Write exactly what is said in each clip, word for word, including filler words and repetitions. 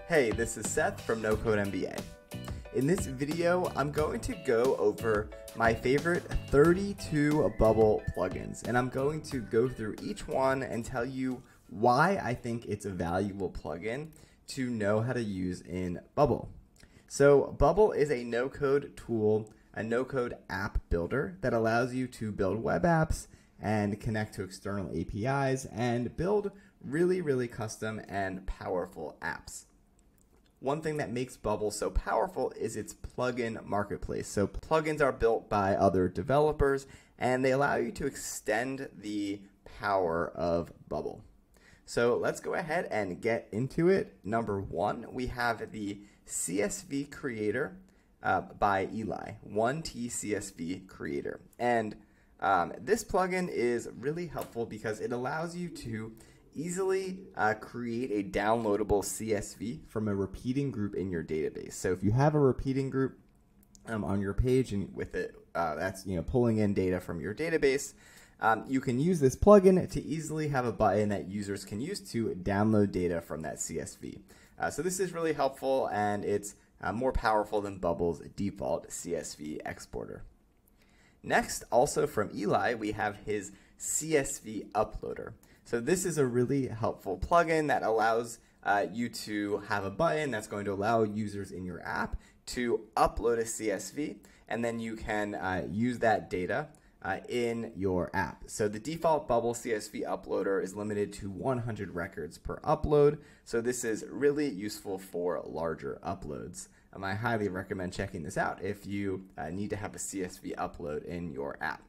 Hey, this is Seth from No Code M B A. In this video, I'm going to go over my favorite thirty-two Bubble plugins, and I'm going to go through each one and tell you why I think it's a valuable plugin to know how to use in Bubble. So Bubble is a no-code tool, a no-code app builder that allows you to build web apps and connect to external A P Is and build really, really custom and powerful apps. One thing that makes Bubble so powerful is its plugin marketplace. So plugins are built by other developers and they allow you to extend the power of Bubble. So let's go ahead and get into it. Number one, we have the C S V Creator uh, by Eli, one T C S V Creator. And um, this plugin is really helpful because it allows you to easily uh, create a downloadable C S V from a repeating group in your database. So if you have a repeating group um, on your page and with it, uh, that's you know pulling in data from your database, um, you can use this plugin to easily have a button that users can use to download data from that C S V. Uh, so this is really helpful and it's uh, more powerful than Bubble's default C S V exporter. Next, also from Eli, we have his C S V Uploader. So this is a really helpful plugin that allows uh, you to have a button that's going to allow users in your app to upload a C S V, and then you can uh, use that data uh, in your app. So the default Bubble C S V Uploader is limited to one hundred records per upload. So this is really useful for larger uploads. Um, I highly recommend checking this out if you uh, need to have a C S V upload in your app.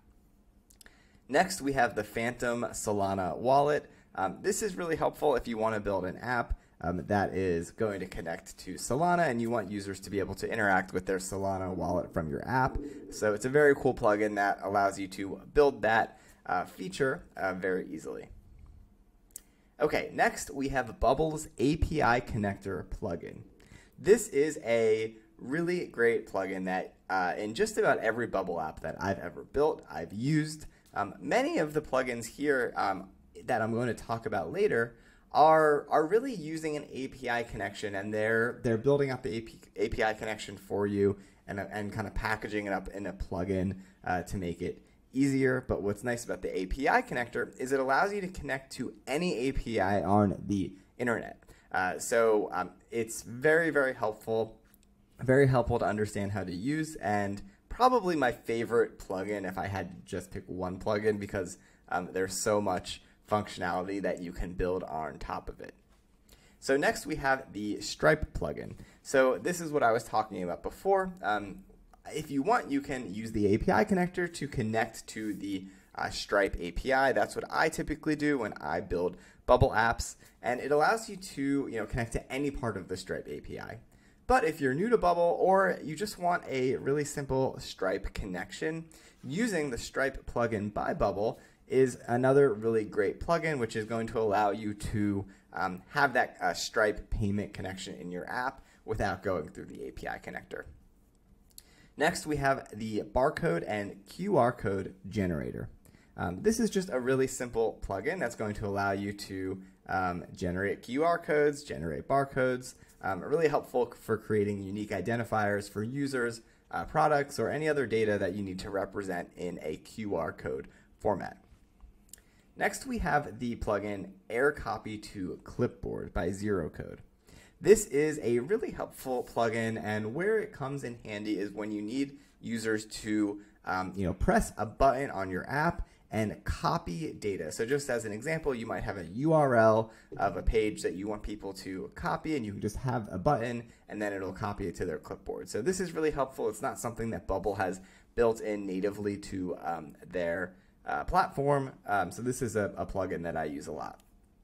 Next, we have the Phantom Solana Wallet. Um, this is really helpful if you want to build an app um, that is going to connect to Solana and you want users to be able to interact with their Solana wallet from your app. So it's a very cool plugin that allows you to build that uh, feature uh, very easily. Okay, next we have Bubble's A P I Connector plugin. This is a really great plugin that uh, in just about every Bubble app that I've ever built, I've used. Um, many of the plugins here um, that I'm going to talk about later are are really using an A P I connection, and they're they're building up the A P I connection for you and and kind of packaging it up in a plugin uh, to make it easier. But what's nice about the A P I connector is it allows you to connect to any A P I on the internet. Uh, so um, it's very very helpful, very helpful to understand how to use, and probably my favorite plugin if I had to just pick one plugin because um, there's so much functionality that you can build on top of it. So next we have the Stripe plugin. So this is what I was talking about before. Um, if you want, you can use the A P I connector to connect to the uh, Stripe A P I. That's what I typically do when I build Bubble apps, and it allows you to you know connect to any part of the Stripe A P I. But if you're new to Bubble or you just want a really simple Stripe connection, using the Stripe plugin by Bubble is another really great plugin, which is going to allow you to um, have that uh, Stripe payment connection in your app without going through the A P I connector. Next, we have the barcode and Q R code generator. Um, this is just a really simple plugin that's going to allow you to um, generate Q R codes, generate barcodes. Um, really helpful for creating unique identifiers for users, uh, products, or any other data that you need to represent in a Q R code format. Next, we have the plugin Air Copy to Clipboard by ZeroCode. This is a really helpful plugin, and where it comes in handy is when you need users to um, you know, press a button on your app and copy data. So just as an example, you might have a U R L of a page that you want people to copy, and you can just have a button and then it'll copy it to their clipboard. So this is really helpful. It's not something that Bubble has built in natively to um, their uh, platform. Um, so this is a, a plugin that I use a lot.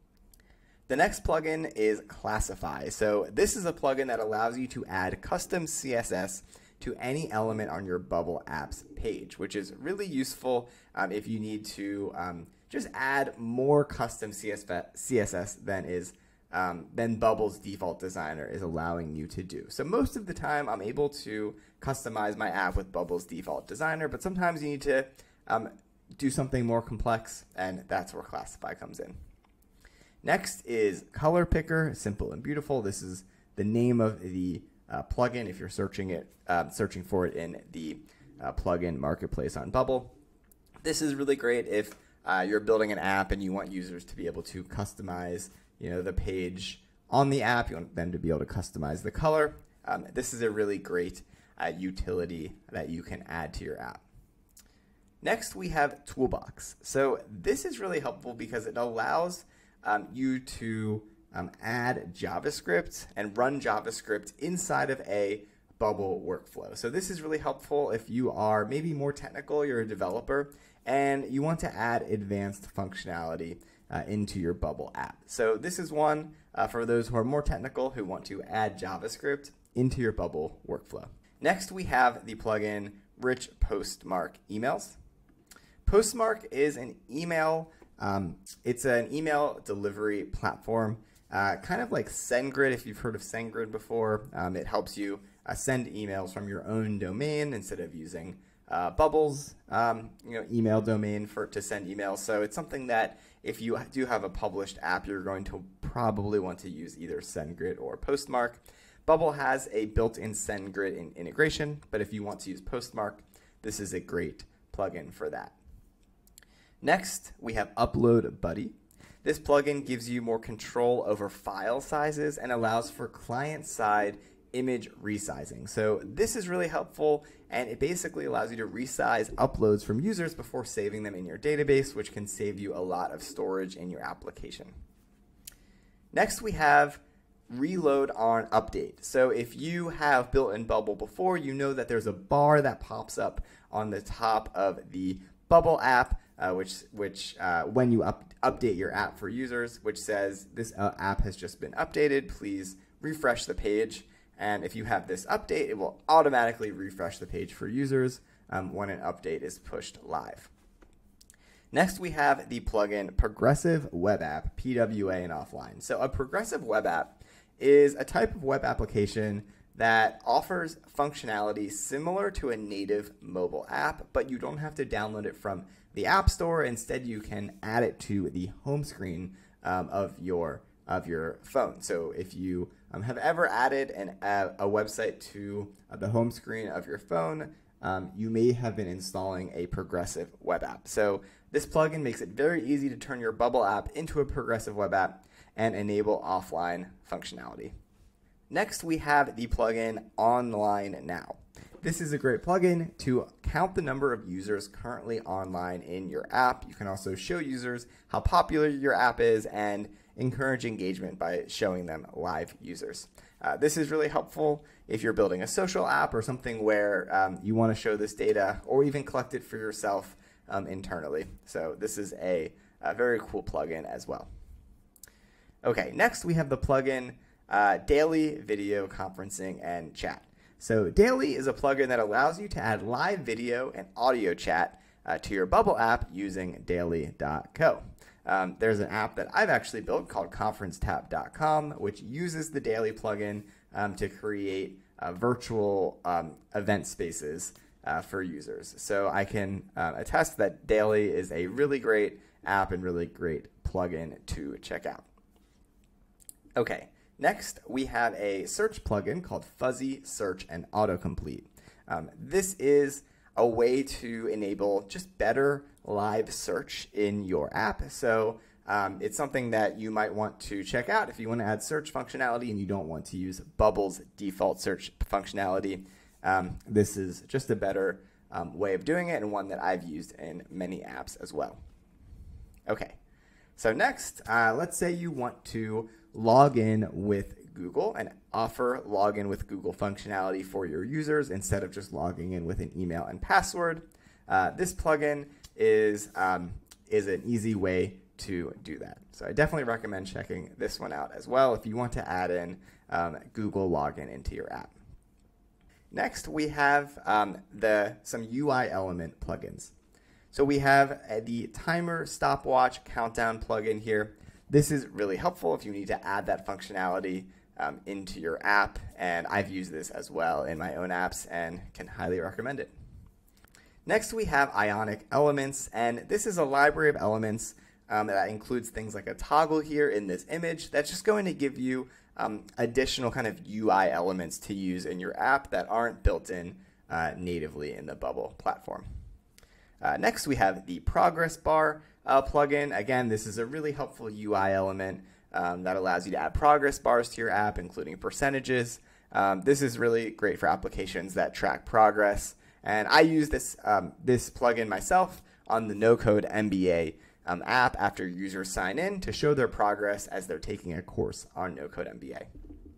The next plugin is Classify. So this is a plugin that allows you to add custom C S S to any element on your Bubble apps page, which is really useful um, if you need to um, just add more custom C S S than is um, than Bubble's default designer is allowing you to do. So most of the time I'm able to customize my app with Bubble's default designer, but sometimes you need to um, do something more complex, and that's where Classify comes in. Next is Color Picker, simple and beautiful. This is the name of the uh, plugin if you're searching it, uh, searching for it in the uh, plugin marketplace on Bubble. This is really great if uh, you're building an app and you want users to be able to customize, you know, the page on the app. You want them to be able to customize the color. Um, this is a really great uh, utility that you can add to your app. Next, we have Toolbox. So this is really helpful because it allows um, you to um, add JavaScript and run JavaScript inside of a Bubble workflow. So this is really helpful if you are maybe more technical, you're a developer, and you want to add advanced functionality uh, into your Bubble app. So this is one uh, for those who are more technical who want to add JavaScript into your Bubble workflow. Next, we have the plugin Rich Postmark Emails. Postmark is an email, um, it's an email delivery platform, uh, kind of like SendGrid if you've heard of SendGrid before. Um, it helps you uh, send emails from your own domain instead of using uh, Bubble's um, you know, email domain for to send emails. So it's something that if you do have a published app, you're going to probably want to use either SendGrid or Postmark. Bubble has a built-in SendGrid in integration, but if you want to use Postmark, this is a great plugin for that. Next, we have Upload Buddy. This plugin gives you more control over file sizes and allows for client-side image resizing. So this is really helpful, and it basically allows you to resize uploads from users before saving them in your database, which can save you a lot of storage in your application. Next, we have Reload on Update. So if you have built in Bubble before, you know that there's a bar that pops up on the top of the Bubble app, uh, which, which uh, when you up, update your app for users, which says this uh, app has just been updated, please refresh the page. And if you have this update, it will automatically refresh the page for users um, when an update is pushed live. Next, we have the plugin Progressive Web App, P W A and offline. So a progressive web app is a type of web application that offers functionality similar to a native mobile app, but you don't have to download it from the App Store. Instead, you can add it to the home screen um, of your of your phone. So if you um, have ever added an, uh, a website to uh, the home screen of your phone, um, you may have been installing a progressive web app. So this plugin makes it very easy to turn your Bubble app into a progressive web app and enable offline functionality. Next, we have the plugin Online Now. This is a great plugin to count the number of users currently online in your app. You can also show users how popular your app is and encourage engagement by showing them live users. Uh, this is really helpful if you're building a social app or something where um, you want to show this data or even collect it for yourself um, internally. So this is a, a very cool plugin as well. Okay, next we have the plugin uh, Daily Video Conferencing and Chat. So Daily is a plugin that allows you to add live video and audio chat uh, to your Bubble app using daily dot co. Um, there's an app that I've actually built called conference tab dot com, which uses the Daily plugin um, to create uh, virtual um, event spaces uh, for users. So I can uh, attest that Daily is a really great app and really great plugin to check out. Okay, next we have a search plugin called Fuzzy Search and Autocomplete. Um, this is a way to enable just better live search in your app. So um, it's something that you might want to check out if you want to add search functionality and you don't want to use Bubble's default search functionality. Um, this is just a better um, way of doing it and one that I've used in many apps as well. Okay, so next, uh, let's say you want to log in with Google and offer login with Google functionality for your users instead of just logging in with an email and password. Uh, this plugin is, um, is an easy way to do that. So I definitely recommend checking this one out as well if you want to add in um, Google login into your app. Next, we have um, the, some U I element plugins. So we have uh, the timer stopwatch countdown plugin here. This is really helpful if you need to add that functionality um, into your app, and I've used this as well in my own apps and can highly recommend it. Next, we have Ionic Elements, and this is a library of elements Um, that includes things like a toggle here in this image that's just going to give you um, additional kind of U I elements to use in your app that aren't built in uh, natively in the Bubble platform. Uh, next, we have the progress bar uh, plugin. Again, this is a really helpful U I element um, that allows you to add progress bars to your app, including percentages. Um, this is really great for applications that track progress. And I use this, um, this plugin myself on the NoCode M B A um, app after users sign in to show their progress as they're taking a course on NoCode M B A.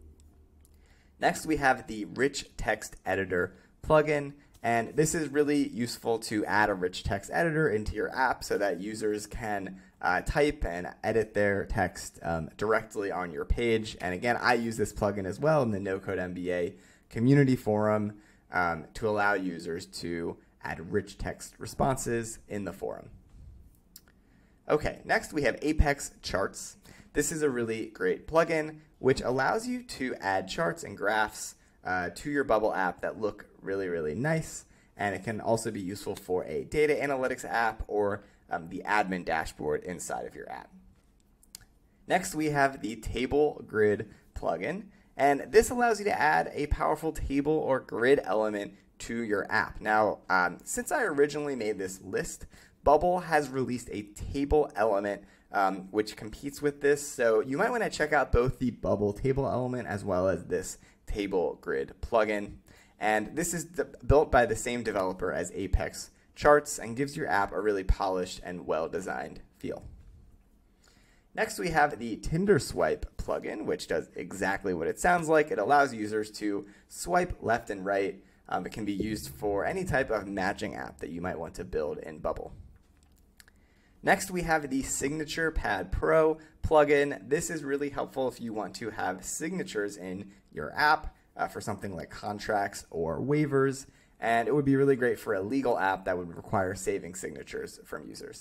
Next, we have the Rich Text Editor plugin. And this is really useful to add a rich text editor into your app so that users can uh, type and edit their text um, directly on your page. And again, I use this plugin as well in the NoCode M B A community forum um, to allow users to add rich text responses in the forum. Okay, next we have Apex Charts. This is a really great plugin which allows you to add charts and graphs Uh, to your Bubble app that look really, really nice. And it can also be useful for a data analytics app or um, the admin dashboard inside of your app. Next, we have the Table Grid plugin. And this allows you to add a powerful table or grid element to your app. Now, um, since I originally made this list, Bubble has released a table element um, which competes with this. So you might want to check out both the Bubble table element as well as this Table Grid plugin. And this is built by the same developer as Apex Charts and gives your app a really polished and well-designed feel. Next, we have the Tinder Swipe plugin, which does exactly what it sounds like. It allows users to swipe left and right. Um, it can be used for any type of matching app that you might want to build in Bubble. Next, we have the Signature Pad Pro plugin. This is really helpful if you want to have signatures in your app uh, for something like contracts or waivers. And it would be really great for a legal app that would require saving signatures from users.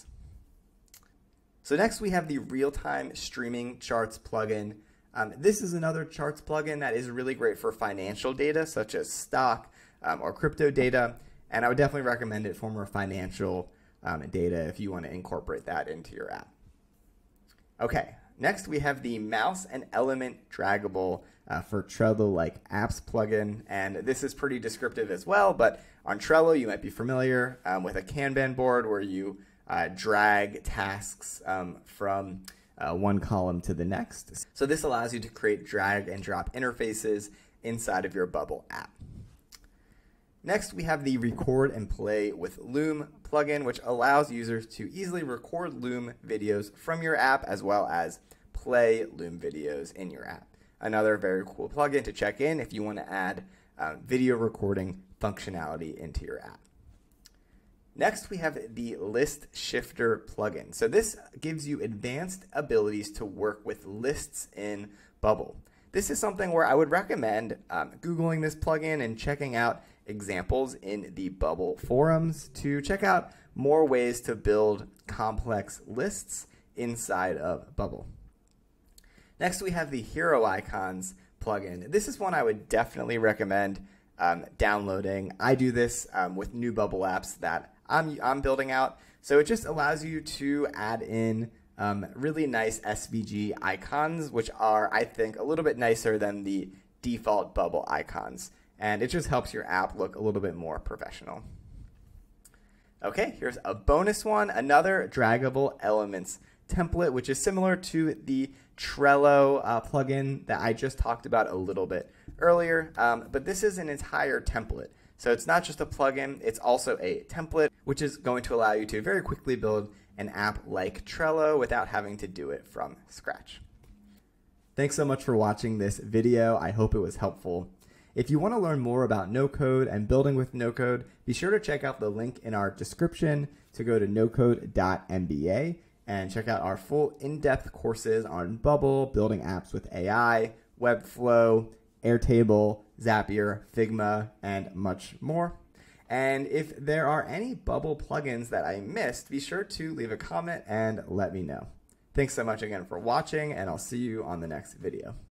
So next, we have the Real-Time Streaming Charts plugin. Um, this is another charts plugin that is really great for financial data, such as stock um, or crypto data. And I would definitely recommend it for more financial Um, data if you want to incorporate that into your app. Okay, next we have the Mouse and Element Draggable uh, for Trello-like apps plugin, and this is pretty descriptive as well, but on Trello you might be familiar um, with a Kanban board where you uh, drag tasks um, from uh, one column to the next. So this allows you to create drag and drop interfaces inside of your Bubble app. Next, we have the Record and Play with Loom plugin, which allows users to easily record Loom videos from your app as well as play Loom videos in your app. Another very cool plugin to check in if you want to add uh, video recording functionality into your app. Next, we have the List Shifter plugin. So this gives you advanced abilities to work with lists in Bubble. This is something where I would recommend um, Googling this plugin and checking out examples in the Bubble forums to check out more ways to build complex lists inside of Bubble. Next, we have the Hero Icons plugin. This is one I would definitely recommend um, downloading. I do this um, with new Bubble apps that I'm, I'm building out. So it just allows you to add in um, really nice S V G icons, which are, I think, a little bit nicer than the default Bubble icons. And it just helps your app look a little bit more professional. Okay, here's a bonus one, another draggable elements template, which is similar to the Trello uh, plugin that I just talked about a little bit earlier. Um, but this is an entire template. So it's not just a plugin, it's also a template, which is going to allow you to very quickly build an app like Trello without having to do it from scratch. Thanks so much for watching this video. I hope it was helpful. If you want to learn more about no-code and building with no-code, be sure to check out the link in our description to go to no code dot M B A and check out our full in-depth courses on Bubble, building apps with A I, Webflow, Airtable, Zapier, Figma, and much more. And if there are any Bubble plugins that I missed, be sure to leave a comment and let me know. Thanks so much again for watching, and I'll see you on the next video.